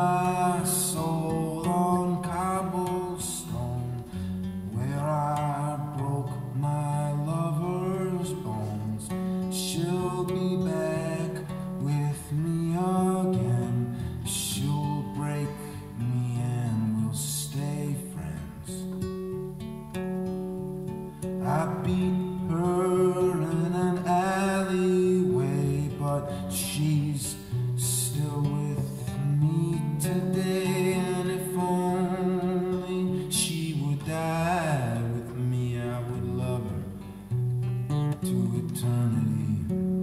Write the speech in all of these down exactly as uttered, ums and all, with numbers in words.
my soul on cobblestone, where I broke my lover's bones. She'll be back with me again. She'll break me and we'll stay friends. I beat her in an alleyway, but she's still with me today. And if only she would die with me, I would love her to eternity.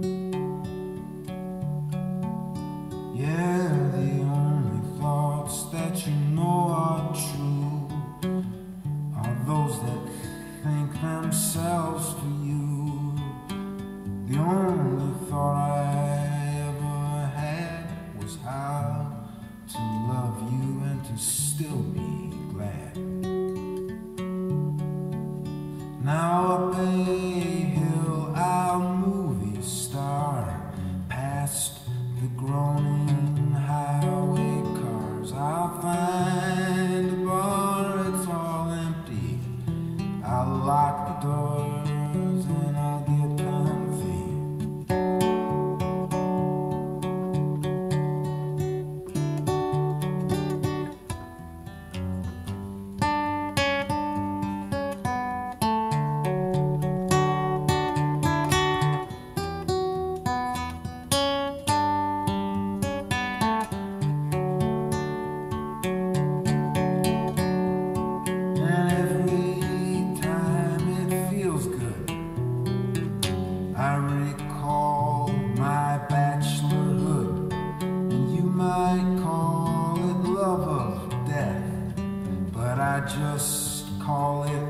Yeah, the only thoughts that you know are true are those that think themselves for you. The only thought I ever had was how to love you and to still be glad. Now up a hill I'll movie star, past the groaning highway cars. I'll find a bar, it's all empty. I'll lock the doors and I'll get comfy. I recall my bachelorhood, and you might call it love of death, but I just call it